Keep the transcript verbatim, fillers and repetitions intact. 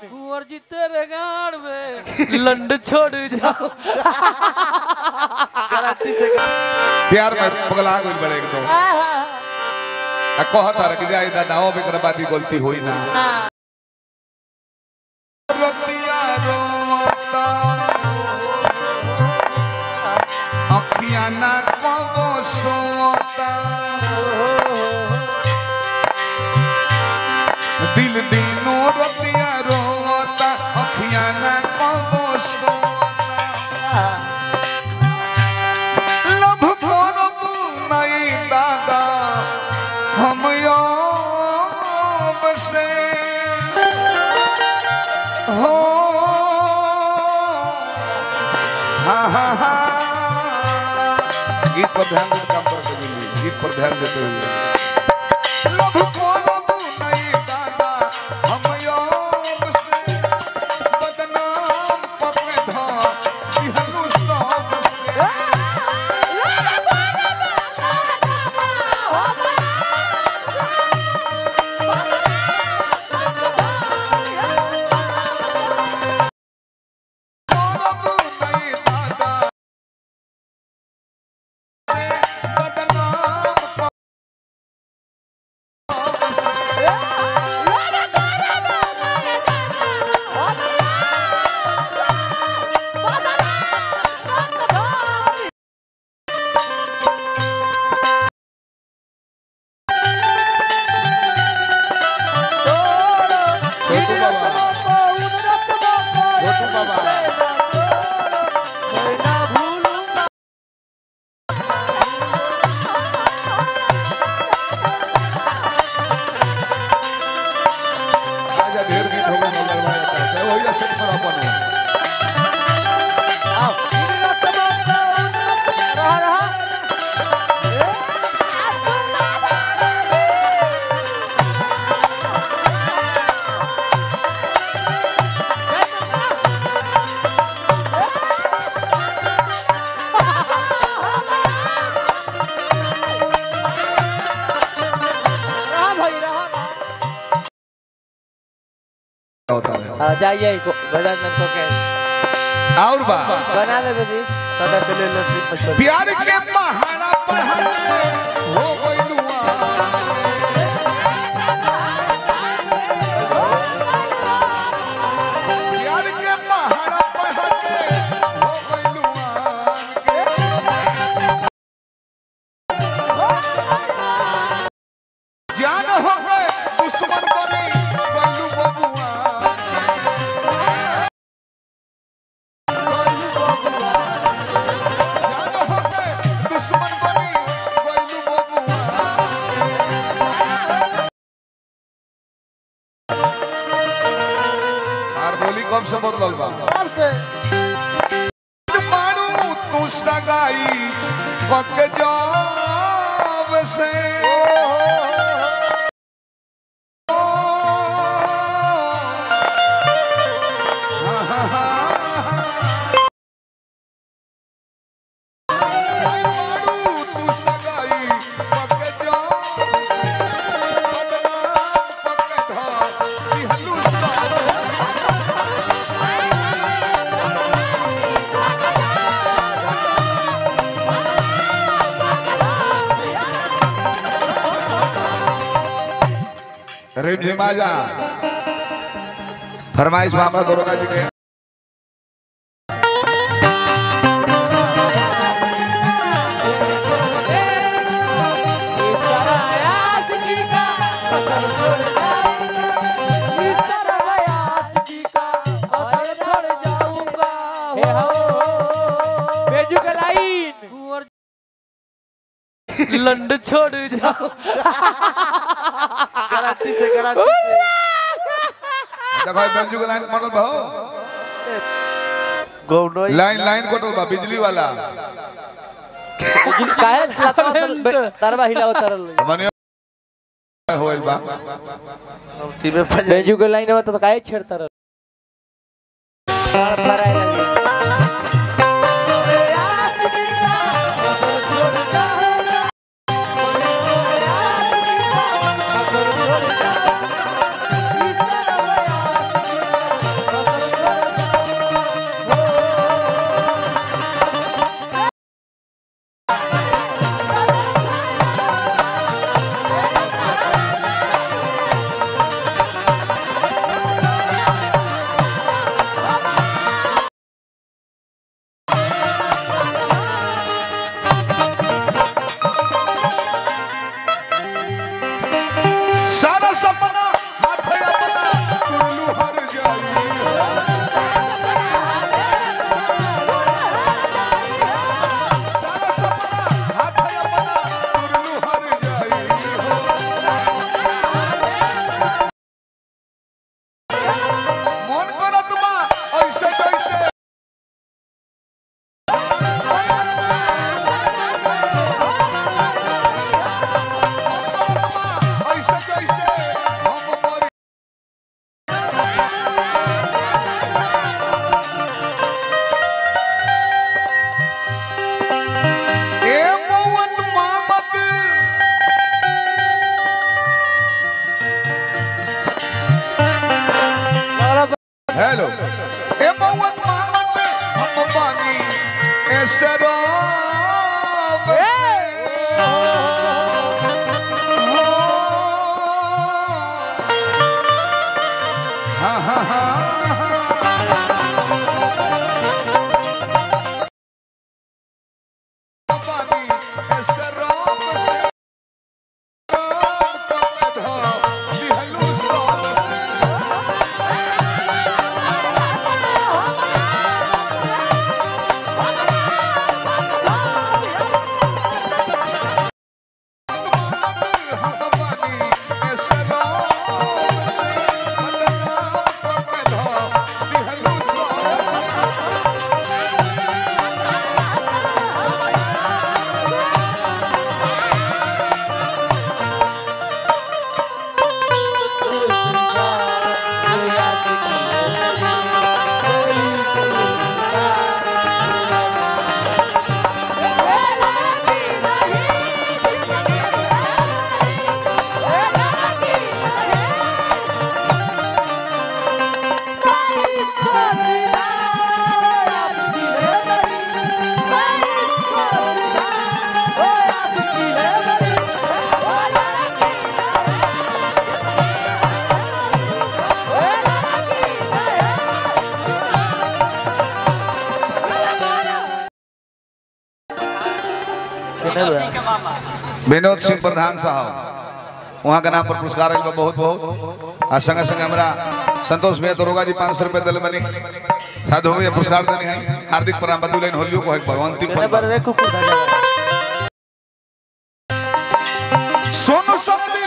कुंवर जी तेरे गाड़ में लंड छोड़ जाओ। गारंटी से प्यार में पगला गई बड़े एकदम आ कहता रख जाए दादाओ बेकर बाती गलती होई ना रतिया रोता अखियां ना कबो सोता दिल दिनो रतिया रोता अखियां ना कबो सोता लभ करब नहीं दादा हम याब से हो हा हा हा गीत पर ध्यान देते काम करते हुए गीत पर ध्यान देते हुए लभ करब नहीं दादा हम याब से बदनाम पके धा बिहनु सब से जाइए भजन को के और बा बना ले बेटी सदा के ले ले प्यार के पहाड़ा पढ़ा हो गइलुआ प्यार के पहाड़ा पढ़ा हो गइलुआ जान हो गए दुश्मन बनी गइलु बबुआ कब से बदलल बा कब से मारू तू सगाई पक जाव से रेम जी माजा फरमाइश मामला दरोगा जी के लंड छोड़ जाओ। गारंटी से गारंटी देखो बेंजू के लाइन मॉडल बा हो गौनो लाइन लाइन कोटल बा बिजली वाला काहे लता तरवा हिलाओ तरल मने होइल बा बेंजू के लाइन में तो काहे छेड़ता रह फराए लगे हेलो ए मौत मांगत हम पानी ए शराब हाँ हाँ हाँ विनोद सिंह प्रधान साहब वहाँ के नाम पर पुरस्कार आइल बा बहुत बहुत आ संगे संगे हमरा संतोष भैया दरोगा जी पाँच सौ रुपये दिल बनी साधु भैया पुरस्कार देने हैं हार्दिक प्रणाम बदुलेन होलियो को है अंतिम रे कुकुर सोनू सब